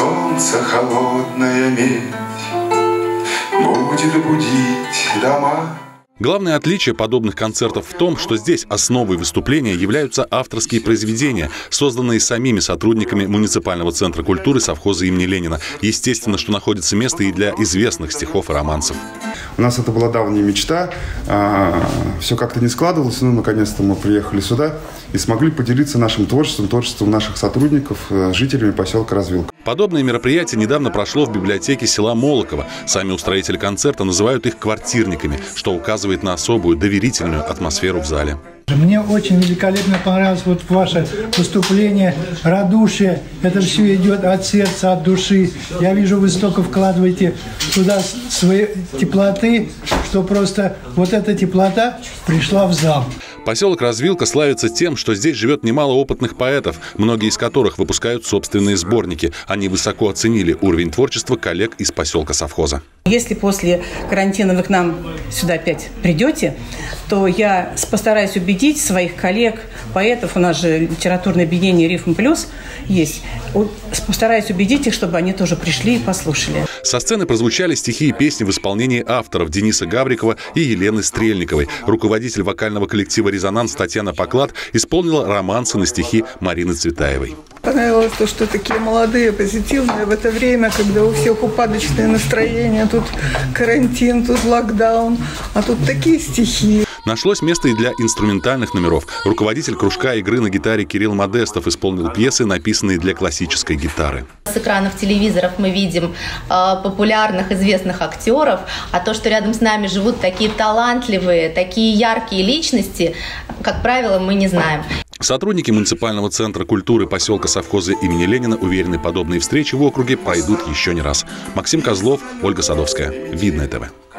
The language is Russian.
солнца холодная медь будет будить дома. Главное отличие подобных концертов в том, что здесь основой выступления являются авторские произведения, созданные самими сотрудниками муниципального центра культуры совхоза имени Ленина. Естественно, что находится место и для известных стихов и романсов. У нас это была давняя мечта, все как-то не складывалось, но наконец-то мы приехали сюда и смогли поделиться нашим творчеством наших сотрудников, жителями поселка Развилка. Подобное мероприятие недавно прошло в библиотеке села Молоково. Сами устроители концерта называют их квартирниками, что указывает на особую доверительную атмосферу в зале. Мне очень великолепно понравилось вот ваше выступление, радушие. Это все идет от сердца, от души. Я вижу, вы столько вкладываете туда своей теплоты, что просто вот эта теплота пришла в зал. Поселок Развилка славится тем, что здесь живет немало опытных поэтов, многие из которых выпускают собственные сборники. Они высоко оценили уровень творчества коллег из поселка совхоза. Если после карантина вы к нам сюда опять придете, то я постараюсь убедить своих коллег, поэтов, у нас же литературное объединение «Рифм плюс» есть, постараюсь убедить их, чтобы они тоже пришли и послушали. Со сцены прозвучали стихи и песни в исполнении авторов Дениса Гаврикова и Елены Стрельниковой. Руководитель вокального коллектива «Резонанс» Татьяна Поклад исполнила романсы на стихи Марины Цветаевой. Понравилось то, что такие молодые, позитивные в это время, когда у всех упадочное настроение, тут карантин, тут локдаун, а тут такие стихи. Нашлось место и для инструментальных номеров. Руководитель кружка игры на гитаре Кирилл Модестов исполнил пьесы, написанные для классической гитары. С экранов телевизоров мы видим популярных, известных актеров, а то, что рядом с нами живут такие талантливые, такие яркие личности, как правило, мы не знаем. Сотрудники муниципального центра культуры поселка совхоза имени Ленина уверены, подобные встречи в округе пройдут еще не раз. Максим Козлов, Ольга Садовская. Видное ТВ.